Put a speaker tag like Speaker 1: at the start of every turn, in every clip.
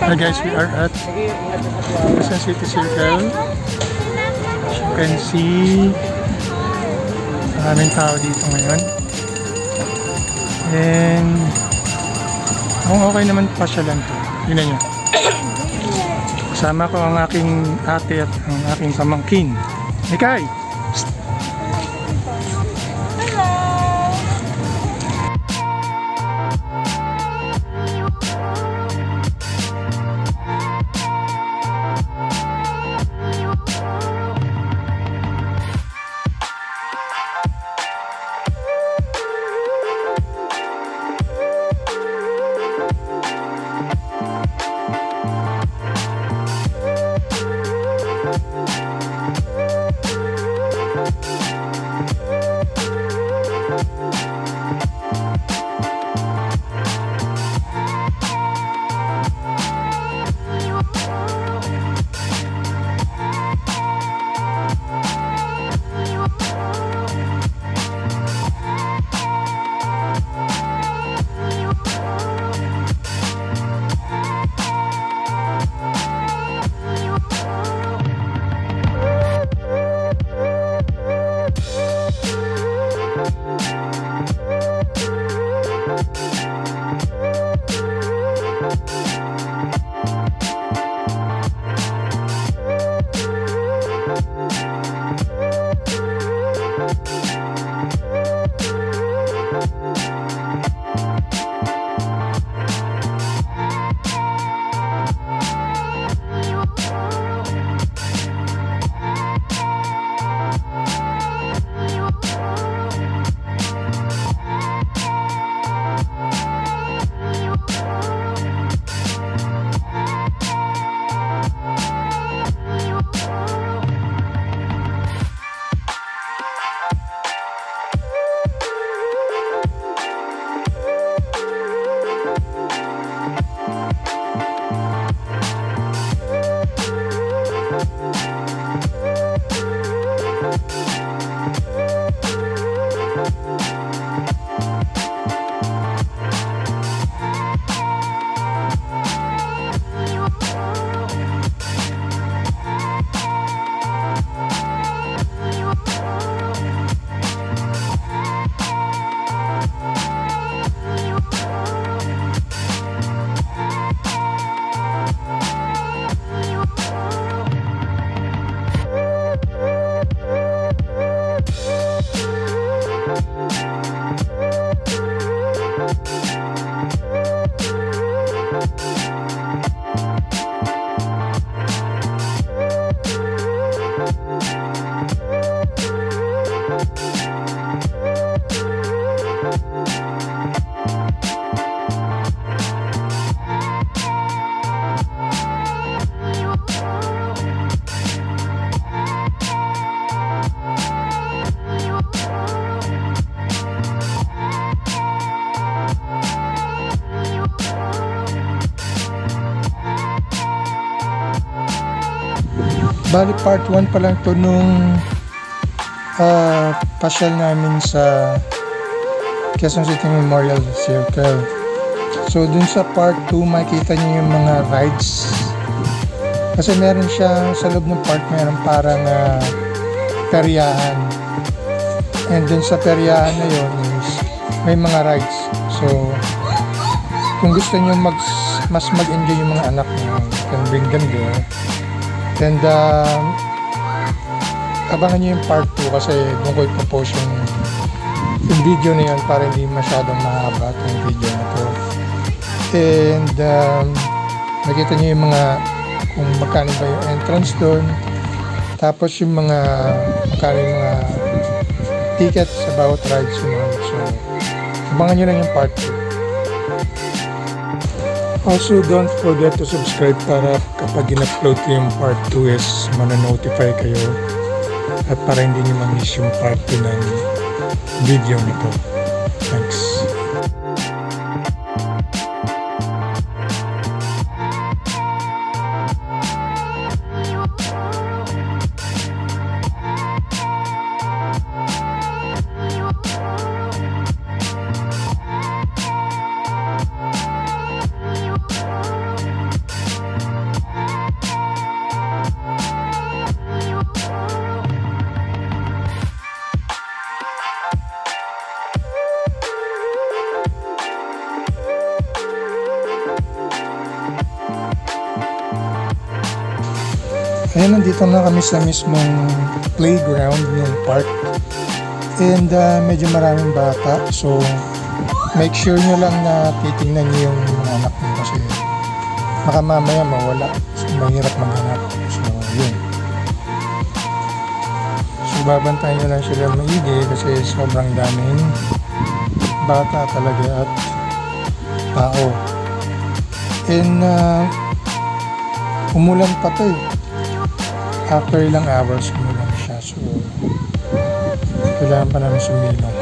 Speaker 1: Hi guys, we are at Quezon City Circle. As you can see, maraming tao dito ngayon. And okay naman pasyalan to. Tingnan nyo. Kasama ko ang aking ate at ang aking pamangkin. Mikay! Bali part 1 pa lang to nung pasyal namin sa Quezon City Memorial Circle. So dun sa part 2 makikita niyo yung mga rides. Kasi meron siya sa loob ng park, meron parang Peryahan. And dun sa Peryahan na yun is may mga rides. So kung gusto niyo mas mag-enjoy yung mga anak niyo, you can bring them there. And abangan nyo yung part 2 kasi doon ko ipopost yung video na yun para hindi masyadong mahaba yung video na to. And makita nyo yung mga kung magkano ba yung entrance doon, tapos yung mga magkano yung mga tickets sa bawat rides yun. So abangan nyo lang yung part 2. Also, don't forget to subscribe para kapag in-upload ko yung part 2 is mana-notify kayo at para hindi nyo ma-miss yung part 2 ng video nito. Thanks. Ayan, nandito na kami sa mismong playground ng park. And medyo maraming bata. So, make sure nyo lang na titingnan nyo yung mga anak nyo kasi baka mamaya mawala. So, mahirap maghanap. So, yun. So, babantayan nyo lang sila maigi kasi sobrang daming bata talaga at tao. And umulan pa to eh. After ilang hours umulan siya. So, kailangan pa namin sumilong.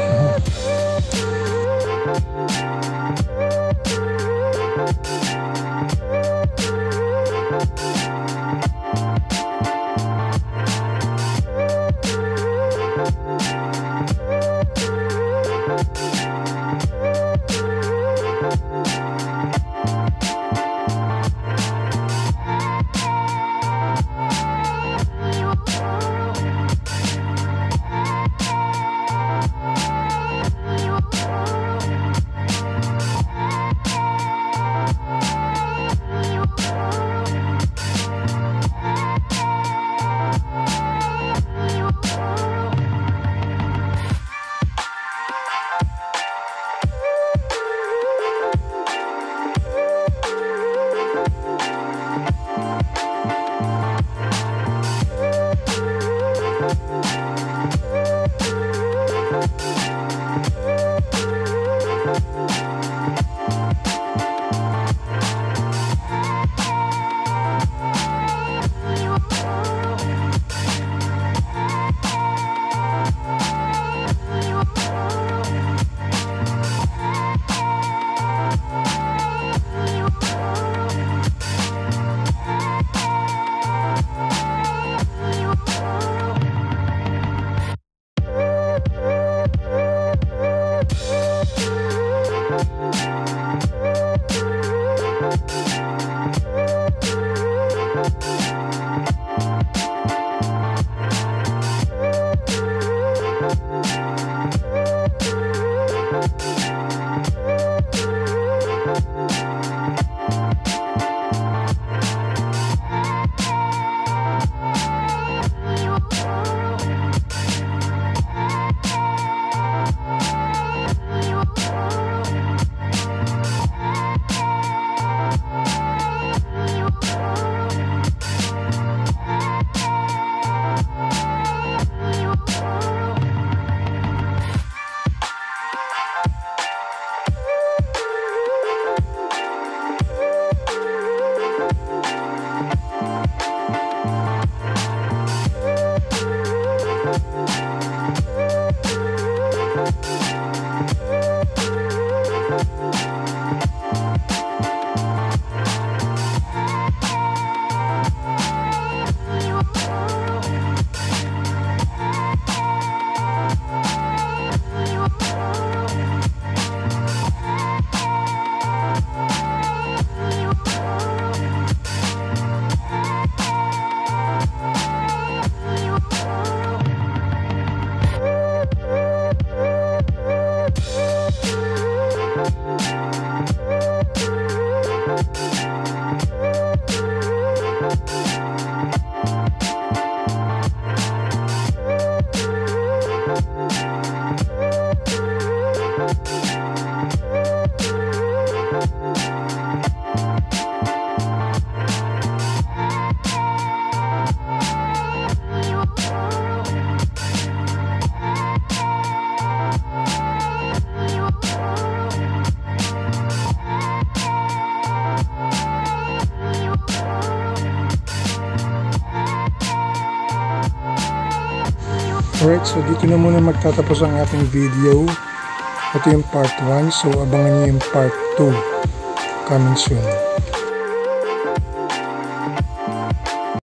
Speaker 2: Alright, so dito na muna magtatapos ang ating video. Ito yung part 1, so abangan nyo yung part 2 coming soon.